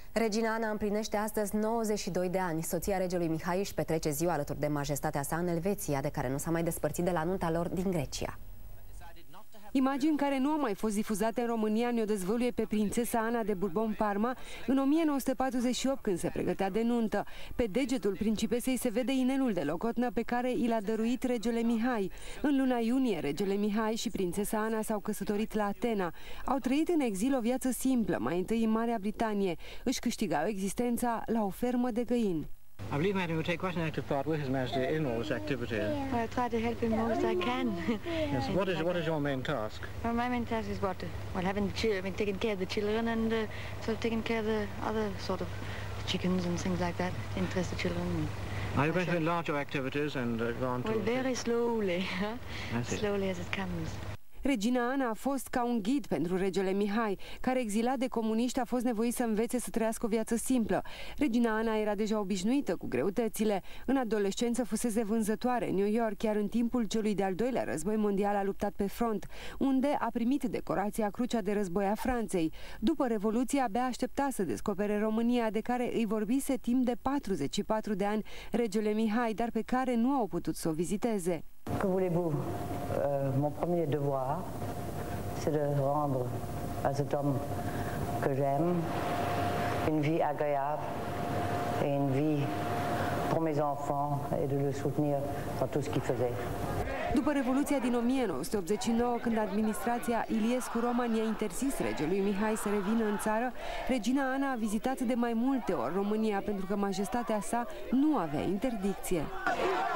Regina Ana împlinește astăzi 92 de ani. Soția regelui Mihai își petrece ziua alături de majestatea sa în Elveția, de care nu s-a mai despărțit de la nunta lor din Grecia. Imagini care nu au mai fost difuzate în România ne-o dezvăluie pe prințesa Ana de Bourbon-Parma în 1948, când se pregătea de nuntă. Pe degetul principesei se vede inelul de locotnă pe care i l-a dăruit regele Mihai. În luna iunie, regele Mihai și prințesa Ana s-au căsătorit la Atena. Au trăit în exil o viață simplă, mai întâi în Marea Britanie. Își câștigau existența la o fermă de găini. I believe, Madam, you take quite an active part with His Majesty in all this activity. Well, I try to help him most I can. Yes. What is your main task? Well, my main task is taking care of the children and sort of taking care of the other sort of chickens and things like that. Interest the children. Are you going to enlarge your activities and go on to... Well, very slowly, slowly as it comes. Regina Ana a fost ca un ghid pentru regele Mihai, care, exilat de comuniști, a fost nevoit să învețe să trăiască o viață simplă. Regina Ana era deja obișnuită cu greutățile. În adolescență fusese vânzătoare în New York, iar în timpul celui de-al doilea război mondial a luptat pe front, unde a primit decorația Crucea de Război a Franței. După Revoluție abia aștepta să descopere România, de care îi vorbise timp de 44 de ani regele Mihai, dar pe care nu au putut să o viziteze. Que voulez-vous? Mon premier devoir, c'est de rendre à cet homme que j'aime une vie agréable et une vie pour mes enfants et de le soutenir dans tout ce qu'il faisait. După Revoluția din 1989, când administrația Iliescu-Roman i-a interzis regelui Mihai să revină în țară, regina Ana a vizitat de mai multe ori România, pentru că majestatea sa nu avea interdicție.